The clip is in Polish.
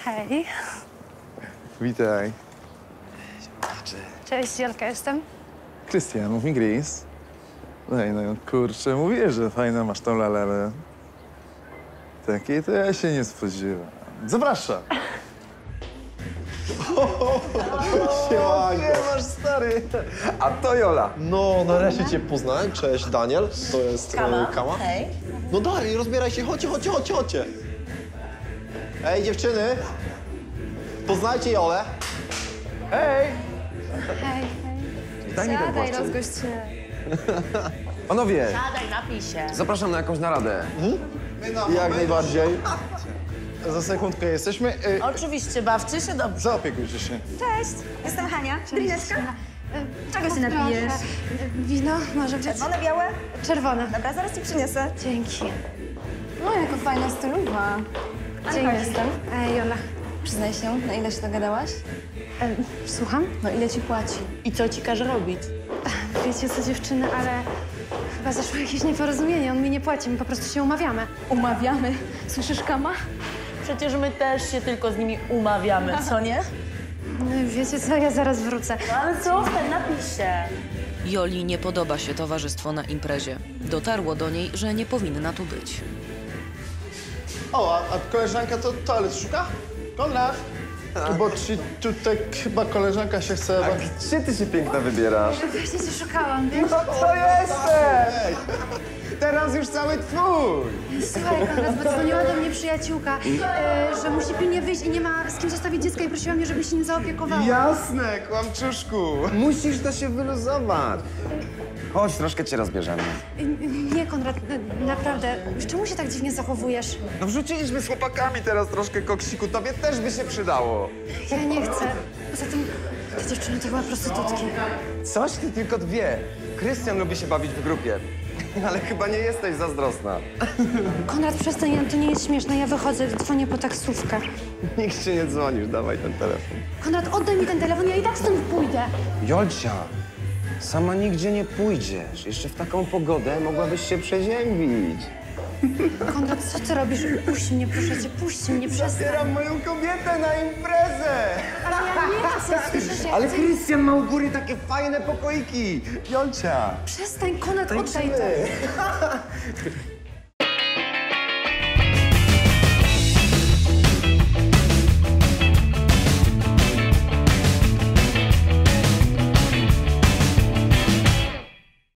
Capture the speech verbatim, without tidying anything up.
Hej. Witaj. Cześć, Jolka jestem. Krystian, mów mi Gris. Ej, no kurczę, mówię, że fajna masz tą lalelę. Takiej to ja się nie spodziewam. Zapraszam. Siema, masz stary. A to Jola. No, nareszcie cię poznałem. Cześć, Daniel. To jest Kama. e, Kama. Hej. No dalej, rozbieraj się. Chodźcie, chodźcie, chodźcie, chodźcie. Ej, dziewczyny. Poznajcie Jolę. Hej. Hej, Daj mi ten Siadaj, płaszczyk. rozgość się. Panowie, Siadaj, napij się. zapraszam na jakąś naradę. Jak najbardziej. Za sekundkę jesteśmy. Y, Oczywiście, bawcie się dobrze. zaopiekujcie się. Cześć, jestem Hania. Drineczka? Czego się Proszę. napijesz? Wino może być? Czerwone, białe? Czerwone. Dobra, zaraz ci przyniosę. Dzięki. No, jaka fajna stylowa. Gdzie chodź. jestem? Ej, Jola. Przyznaj się, na ile się dogadałaś? E, słucham? No, ile ci płaci? I co ci każe robić? Wiecie co, dziewczyny, ale chyba zaszło jakieś nieporozumienie. On mi nie płaci, my po prostu się umawiamy. Umawiamy. Słyszysz, Kama? Przecież my też się tylko z nimi umawiamy, co nie? No, wiecie co, ja zaraz wrócę. No ale zostań, napij się. Joli nie podoba się towarzystwo na imprezie. Dotarło do niej, że nie powinna tu być. O, a, a koleżanka to toalet szuka? Konrad. Bo ci tutaj chyba koleżanka się chce... Gdzie ty się piękna wybierasz? Właśnie cię szukałam, wiesz? To jestem! Teraz już cały twój! Słuchaj, Konrad, bo dzwoniła do mnie przyjaciółka, e, że musi pilnie wyjść i nie ma z kim zostawić dziecka i prosiła mnie, żebyś się nie zaopiekowała. Jasne, kłamczuszku. Musisz to się wyluzować. Chodź, troszkę cię rozbierzemy. Nie, Konrad, na- naprawdę. Czemu się tak dziwnie zachowujesz? No wrzuciliśmy z chłopakami teraz troszkę koksiku, tobie też by się przydało. Ja nie chcę. Poza tym te dziewczyny to była prostytutki. Coś ty tylko dwie. Krystian lubi się bawić w grupie. Ale chyba nie jesteś zazdrosna. Konrad, przestań, to nie jest śmieszne. Ja wychodzę, dzwonię po taksówkę. Nikt się nie dzwonisz, dawaj ten telefon. Konrad, oddaj mi ten telefon, ja i tak stąd pójdę. Jolcia, sama nigdzie nie pójdziesz. Jeszcze w taką pogodę mogłabyś się przeziębić. Konrad, co ty robisz? Puść mnie, proszę cię, puść mnie, przestań. Zabieram moją kobietę na imprezę! Ale ja nie chcę, słyszysz? Ja Ale chcę... Krystian ma u góry takie fajne pokoiki. Jolcia! Przestań, Konrad, oddaj to.